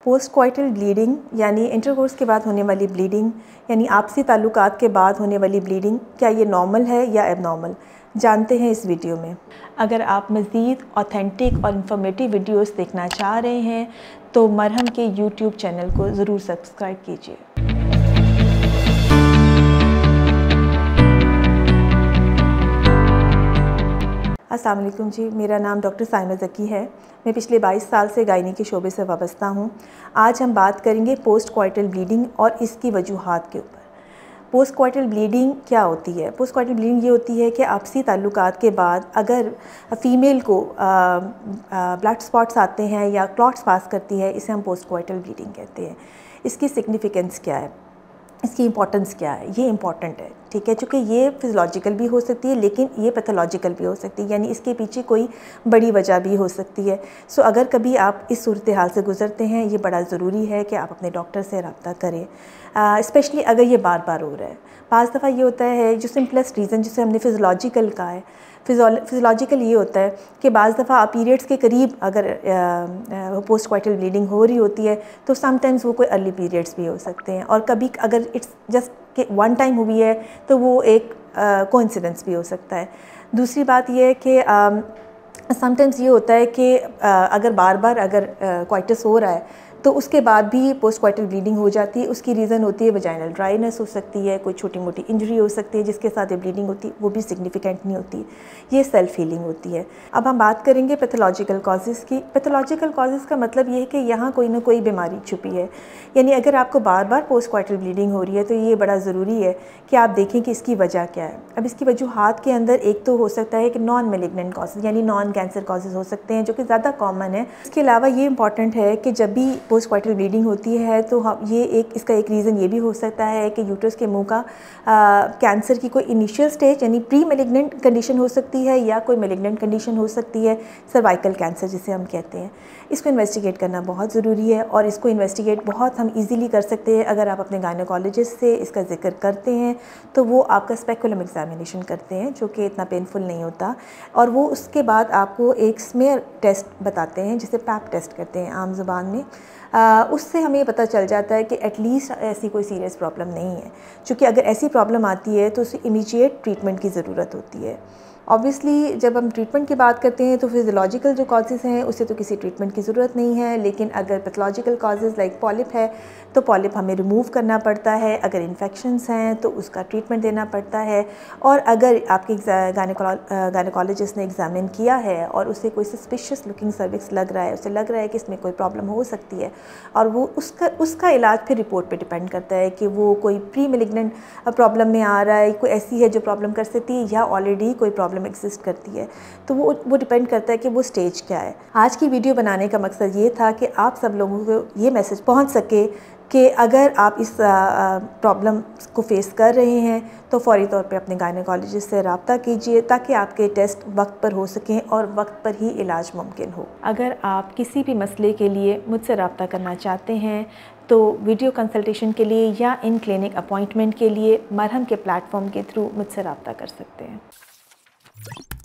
Post coital bleeding यानी intercourse के बाद होने वाली ब्लीडिंग यानी आपसी ताल्लुकात के बाद होने वाली ब्लीडिंग, क्या ये नॉर्मल है या एबनॉर्मल, जानते हैं इस वीडियो में। अगर आप मज़ीद ऑथेंटिक और इन्फॉर्मेटिव वीडियोस देखना चाह रहे हैं तो मरहम के यूट्यूब चैनल को ज़रूर सब्सक्राइब कीजिए। अस्सलाम वालेकुम जी, मेरा नाम डॉक्टर साइमा ज़की है। मैं पिछले 22 साल से गायनी के शोबे से वाबस्ता हूँ। आज हम बात करेंगे पोस्ट कॉइटल ब्लीडिंग और इसकी वजूहात के ऊपर। पोस्ट कॉइटल ब्लीडिंग क्या होती है? पोस्ट कॉइटल ब्लीडिंग ये होती है कि आपसी ताल्लुकात के बाद अगर फ़ीमेल को ब्लड स्पॉट्स आते हैं या क्लॉट्स पास करती है, इसे हम पोस्ट कॉइटल ब्लीडिंग कहते हैं। इसकी सिग्निफिकेंस क्या है, इसकी इंपॉर्टेंस क्या है? ये इंपॉर्टेंट है, ठीक है, चूँकि ये फिज़ियोलॉजिकल भी हो सकती है लेकिन ये पैथोलॉजिकल भी हो सकती है, यानी इसके पीछे कोई बड़ी वजह भी हो सकती है। सो अगर कभी आप इस सूरत हाल से गुज़रते हैं, ये बड़ा ज़रूरी है कि आप अपने डॉक्टर से रब्ता करें, स्पेशली अगर ये बार बार हो रहा है। पाँच दफ़ा ये होता है, जो सिंपलेस्ट रीज़न जिसे हमने फिज़ियोलॉजिकल कहा है, फिज़ियोलॉजिकल ये होता है कि बाज़ दफ़ा आप पीरियड्स के करीब अगर पोस्ट कॉइटल ब्लीडिंग हो रही होती है तो समटाइम्स वो कोई अर्ली पीरियड्स भी हो सकते हैं, और कभी अगर इट्स जस्ट कि वन टाइम हुई है तो वो एक कोइंसिडेंस भी हो सकता है। दूसरी बात ये है कि समटाइम्स ये होता है कि अगर बार बार अगर क्वाइटस हो रहा है तो उसके बाद भी पोस्ट कॉइटल ब्लीडिंग हो जाती है। उसकी रीज़न होती है वजाइनल ड्राइनेस हो सकती है, कोई छोटी मोटी इंजरी हो सकती है जिसके साथ ये ब्लीडिंग होती है, वो भी सिग्निफिकेंट नहीं होती, ये सेल्फ हीलिंग होती है। अब हम बात करेंगे पैथोलॉजिकल कॉजेज़ की। पैथोलॉजिकल कॉजेज़ का मतलब ये है कि यहाँ कोई ना कोई बीमारी छुपी है, यानी अगर आपको बार बार पोस्ट कॉइटल ब्लीडिंग हो रही है तो ये बड़ा ज़रूरी है कि आप देखें कि इसकी वजह क्या है। अब इसकी वजूहात के अंदर एक तो हो सकता है कि नॉन मैलिग्नेंट कॉजेज़ यानी नॉन कैंसर कॉजेज़ हो सकते हैं, जो कि ज़्यादा कॉमन है। इसके अलावा ये इंपॉर्टेंट है कि जब भी पोस्ट कॉइटल ब्लीडिंग होती है तो हम इसका एक रीज़न ये भी हो सकता है कि यूट्रस के मुंह का कैंसर की कोई इनिशियल स्टेज यानी प्री मैलिग्नेंट कंडीशन हो सकती है या कोई मैलिग्नेंट कंडीशन हो सकती है, सर्वाइकल कैंसर जिसे हम कहते हैं। इसको इन्वेस्टिगेट करना बहुत ज़रूरी है और इसको इन्वेस्टिगेट बहुत हम इजीली कर सकते हैं अगर आप अपने गायनेकोलॉजिस्ट से इसका जिक्र करते हैं तो वो आपका स्पेकुलम एग्जामिनेशन करते हैं, जो कि इतना पेनफुल नहीं होता, और वो उसके बाद आपको एक स्मेयर टेस्ट बताते हैं जिसे पैप टेस्ट कहते हैं आम ज़ुबान में। उससे हमें पता चल जाता है कि एटलीस्ट ऐसी कोई सीरियस प्रॉब्लम नहीं है, क्योंकि अगर ऐसी प्रॉब्लम आती है तो उसे इमीडिएट ट्रीटमेंट की ज़रूरत होती है। ऑब्वियसली जब हम ट्रीटमेंट की बात करते हैं तो फिज़ियोलॉजिकल जो कॉजेज़ हैं उससे तो किसी ट्रीटमेंट की ज़रूरत नहीं है, लेकिन अगर पैथोलॉजिकल कॉजेज़ लाइक पॉलिप है तो पॉलिप हमें रिमूव करना पड़ता है, अगर इन्फेक्शंस हैं तो उसका ट्रीटमेंट देना पड़ता है, और अगर आपके गायनेकोलॉजिस्ट ने एग्ज़ामिन किया है और उसे कोई सस्पिशियस लुकिंग सर्विक्स लग रहा है, उसे लग रहा है कि इसमें कोई प्रॉब्लम हो सकती है, और वो उसका इलाज फिर रिपोर्ट पर डिपेंड करता है कि वो कोई प्री मैलिग्नेंट प्रॉब्लम में आ रहा है, कोई ऐसी है जो प्रॉब्लम कर सकती है या ऑलरेडी कोई प्रॉब्लम एग्जिस्ट करती है, तो वो डिपेंड करता है कि वो स्टेज क्या है। आज की वीडियो बनाने का मकसद ये था कि आप सब लोगों को ये मैसेज पहुंच सके कि अगर आप इस प्रॉब्लम को फेस कर रहे हैं तो फ़ौरी तौर पे अपने गायनेकोलॉजिस्ट से रब्ता कीजिए ताकि आपके टेस्ट वक्त पर हो सकें और वक्त पर ही इलाज मुमकिन हो। अगर आप किसी भी मसले के लिए मुझसे रब्ता करना चाहते हैं तो वीडियो कंसल्टेशन के लिए या इन क्लिनिक अपॉइंटमेंट के लिए मरहम के प्लेटफॉर्म के थ्रू मुझसे रब्ता कर सकते हैं।